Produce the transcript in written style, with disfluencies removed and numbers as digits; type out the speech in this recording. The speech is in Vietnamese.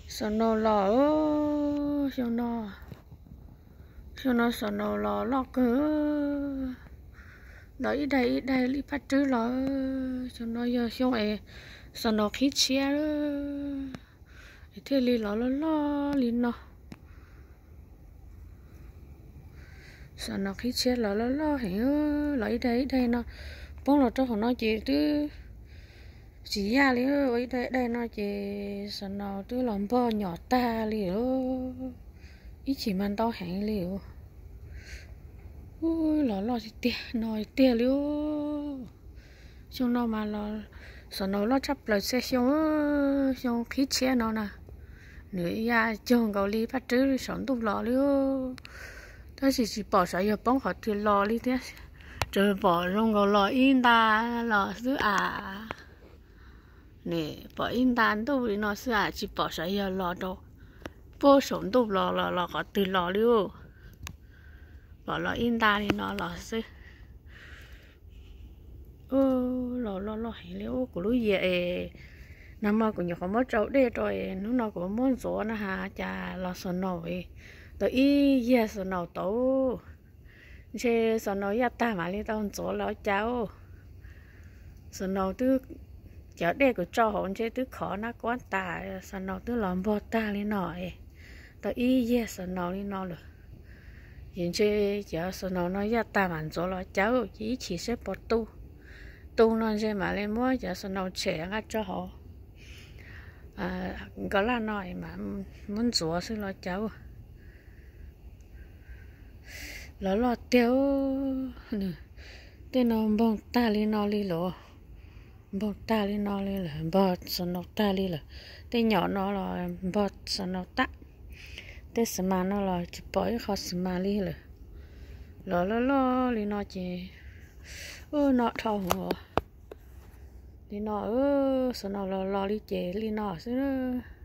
sợ nó lò sợ nó sợ nó lò cơ đấy đây li phát trứ lò sợ nó giờ xong ấy sợ nó khí chia thế li lò li nó sợ nó khí chia lò hả lấy đây nó bông là cho nó chỉ chứ chỉ ra li ơi đây nó chỉ sợ nó chứ làm bò nhỏ ta li ít chỉ mang tao hẹn liu ui lò thì tia nói tia liu xong nó mà sợ nó chấp lời xe xong khí xe nó nè nữa ya chồng cầu li phát trứ sống tụt lò liu thế chỉ bỏ sợi giờ bóng họ thì lò li thế rồi bỏ trong cầu lò in ta lò xứ nè bỏ in ta đâu thì nó xứ chỉ bỏ sợi giờ lò đâu bố sống tụt lò họ từ lò liu bỏ lò in ta thì nó lò xứ lò hay liu của lúa về năm mà cũng nhiều có mất trâu đây rồi nó cũng muốn gió nó hà chả lò sờ nổi tới y giờ sờ nổi tấu chơi sờ nổi ya ta mà đi tao gió lò cháu sờ nổi tức cháu đây của trâu hồn chơi tức khó nó quan ta sờ nổi tức làm bò ta đi nổi tới y giờ sờ nổi đi nổi rồi hiện chơi cháu sờ nổi nó ya ta mà gió lò cháu chỉ sẽ bỏ tu nó chơi mà lên mua cháu sờ nổi trẻ ngắt cho họ có là nói mà muốn rửa xin lo cháu lo tiêu nè tên nó bông ta li nó li lỗ bông ta li nó li là bọt sần nó ta li là tên nhỏ nó là bọt sần nó ta tên sần mà nó là chỉ bói khó sần mà li là lo li nó chỉ nó thâu hả li nó sần nó lo li chè li nó xí